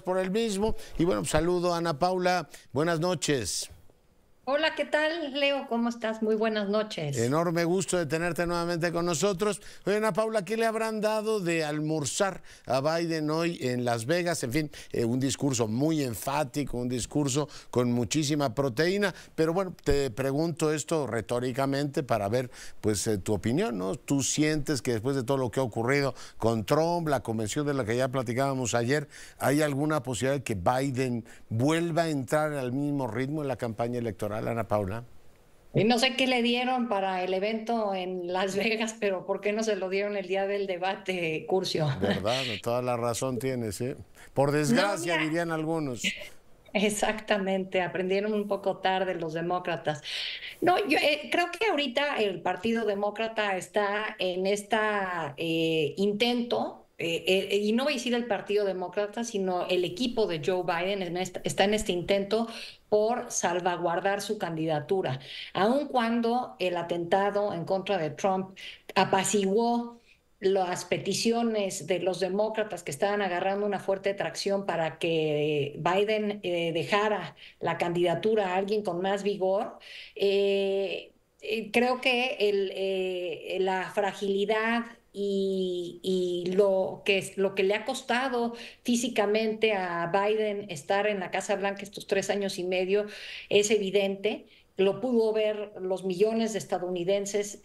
por el mismo. Y bueno, saludo a Ana Paula. Buenas noches. Hola, ¿qué tal, Leo? ¿Cómo estás? Muy buenas noches. Enorme gusto de tenerte nuevamente con nosotros. Oye, Ana Paula, ¿qué le habrán dado de almorzar a Biden hoy en Las Vegas? En fin, un discurso muy enfático, un discurso con muchísima proteína. Pero bueno, te pregunto esto retóricamente para ver pues tu opinión, ¿no? ¿Tú sientes que después de todo lo que ha ocurrido con Trump, la convención de la que ya platicábamos ayer, hay alguna posibilidad de que Biden vuelva a entrar al mismo ritmo en la campaña electoral, Ana Paula? Y no sé qué le dieron para el evento en Las Vegas, pero ¿por qué no se lo dieron el día del debate, Curcio? ¿Verdad? Toda la razón tienes, ¿eh? Por No, desgracia, mira, dirían algunos. exactamente, aprendieron un poco tarde los demócratas. No, yo creo que ahorita el Partido Demócrata está en esta intento, y no voy a decir el Partido Demócrata, sino el equipo de Joe Biden está en este intento por salvaguardar su candidatura, aun cuando el atentado en contra de Trump apaciguó las peticiones de los demócratas que estaban agarrando una fuerte tracción para que Biden dejara la candidatura a alguien con más vigor. Creo que la fragilidad y lo que le ha costado físicamente a Biden estar en la Casa Blanca estos 3 años y medio es evidente. Lo pudo ver los millones de estadounidenses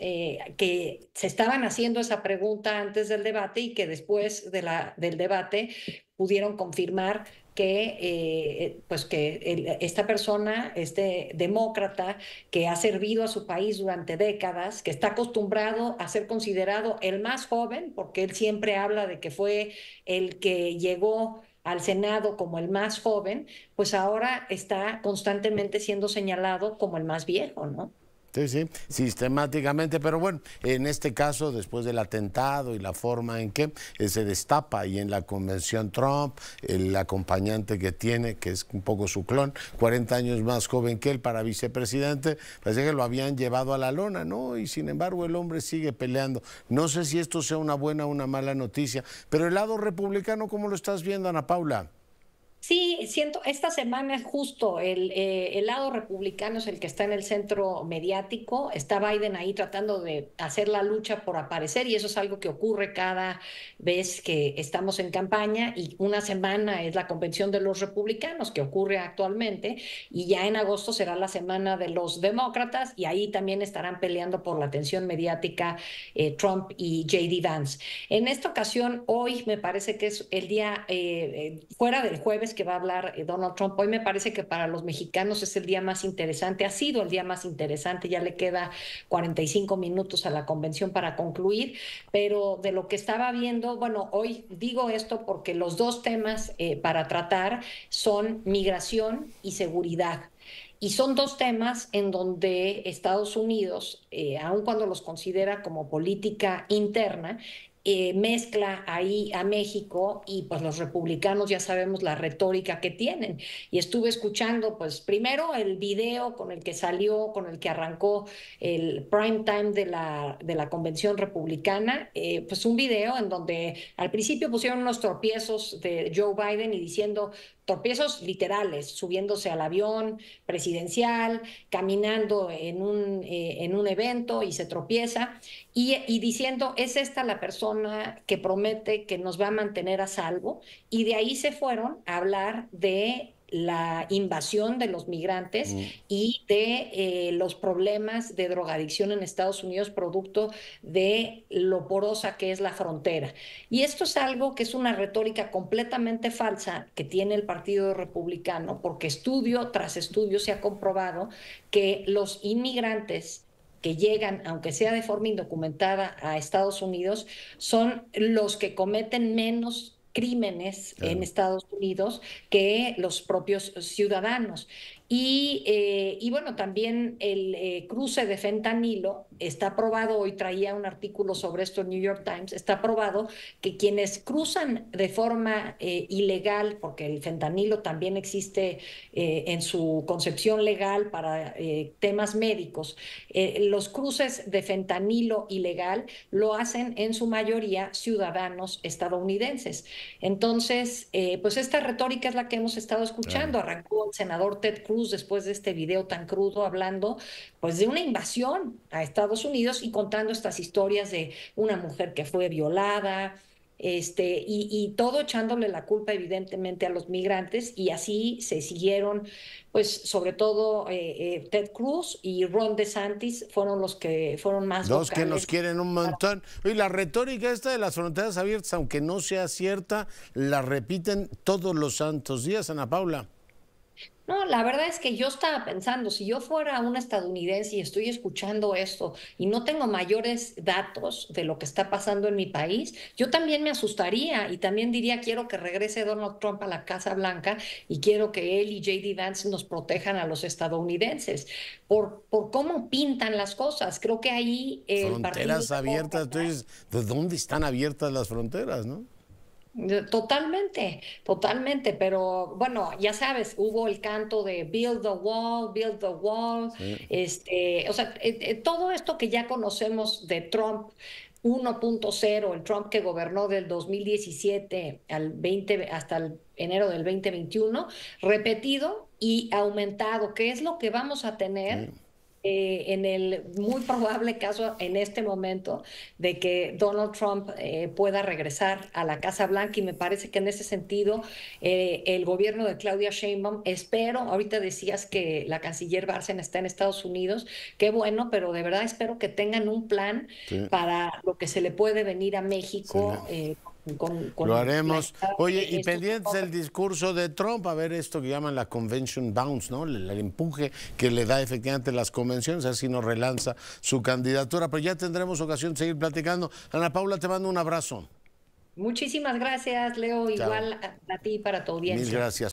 que se estaban haciendo esa pregunta antes del debate y que después del debate pudieron confirmar que, pues que esta persona, este demócrata que ha servido a su país durante décadas, que está acostumbrado a ser considerado el más joven, porque él siempre habla de que fue el que llegó al Senado como el más joven, pues ahora está constantemente siendo señalado como el más viejo, ¿no? Sí, sí, sistemáticamente, pero bueno, en este caso, después del atentado y la forma en que se destapa ahí en la convención Trump, el acompañante que tiene, que es un poco su clon, 40 años más joven que él para vicepresidente, parece que lo habían llevado a la lona, ¿no? Y sin embargo el hombre sigue peleando. No sé si esto sea una buena o una mala noticia, pero el lado republicano, ¿cómo lo estás viendo, Ana Paula? Sí, siento, esta semana es justo el lado republicano es el que está en el centro mediático. Está Biden ahí tratando de hacer la lucha por aparecer y eso es algo que ocurre cada vez que estamos en campaña y una semana es la convención de los republicanos que ocurre actualmente y ya en agosto será la semana de los demócratas y ahí también estarán peleando por la atención mediática Trump y JD Vance. En esta ocasión, hoy me parece que es el día fuera del jueves que va a hablar Donald Trump. Hoy me parece que para los mexicanos es el día más interesante, ha sido el día más interesante, ya le queda 45 minutos a la convención para concluir, pero de lo que estaba viendo, bueno, hoy digo esto porque los dos temas para tratar son migración y seguridad. Y son dos temas en donde Estados Unidos, aun cuando los considera como política interna, mezcla ahí a México y pues los republicanos ya sabemos la retórica que tienen. Y estuve escuchando pues primero el video con el que salió, con el que arrancó el prime time de la convención republicana, pues un video en donde al principio pusieron unos tropiezos de Joe Biden y diciendo tropiezos literales, subiéndose al avión presidencial, caminando en un evento y se tropieza y diciendo, es esta la persona que promete que nos va a mantener a salvo. Y de ahí se fueron a hablar de la invasión de los migrantes Mm. y de los problemas de drogadicción en Estados Unidos producto de lo porosa que es la frontera. Y esto es algo que es una retórica completamente falsa que tiene el Partido Republicano, porque estudio tras estudio se ha comprobado que los inmigrantes que llegan, aunque sea de forma indocumentada, a Estados Unidos, son los que cometen menos crímenes en Claro. Estados Unidos que los propios ciudadanos. Y bueno, también el cruce de fentanilo está probado, hoy traía un artículo sobre esto en New York Times, está probado que quienes cruzan de forma ilegal, porque el fentanilo también existe en su concepción legal para temas médicos, los cruces de fentanilo ilegal lo hacen en su mayoría ciudadanos estadounidenses. Entonces, pues esta retórica es la que hemos estado Claro. escuchando. Arrancó el senador Ted Cruz después de este video tan crudo hablando pues de una invasión a Estados Unidos y contando estas historias de una mujer que fue violada, y todo echándole la culpa evidentemente a los migrantes, y así se siguieron, pues sobre todo Ted Cruz y Ron DeSantis fueron los que fueron más Dos que nos vocales. quieren un montón. Y la retórica esta de las fronteras abiertas, aunque no sea cierta, la repiten todos los santos días, Ana Paula. No, la verdad es que yo estaba pensando, si yo fuera una estadounidense y estoy escuchando esto y no tengo mayores datos de lo que está pasando en mi país, yo también me asustaría y también diría, quiero que regrese Donald Trump a la Casa Blanca y quiero que él y JD Vance nos protejan a los estadounidenses por cómo pintan las cosas. Creo que ahí el Partido Fronteras abiertas, tú dices, ¿de dónde están abiertas las fronteras, no? Totalmente, totalmente, pero bueno, ya sabes, hubo el canto de build the wall, Sí. o sea, todo esto que ya conocemos de Trump 1.0, el Trump que gobernó del 2017 al 20 hasta el enero del 2021, repetido y aumentado, que es lo que vamos a Sí. tener en el muy probable caso en este momento de que Donald Trump pueda regresar a la Casa Blanca, y me parece que en ese sentido el gobierno de Claudia Sheinbaum, espero, ahorita decías que la canciller Bárcena está en Estados Unidos, qué bueno, pero de verdad espero que tengan un plan Sí. para lo que se le puede venir a Excelente. México Lo con la haremos. entrada Oye, y de estos pendientes del hombres. discurso de Trump, a ver esto que llaman la convention bounce, ¿no? El empuje que le da efectivamente las convenciones, así nos relanza su candidatura. Pero ya tendremos ocasión de seguir platicando. Ana Paula, te mando un abrazo. Muchísimas gracias, Leo, Chao. igual a ti para tu Mil audiencia. gracias.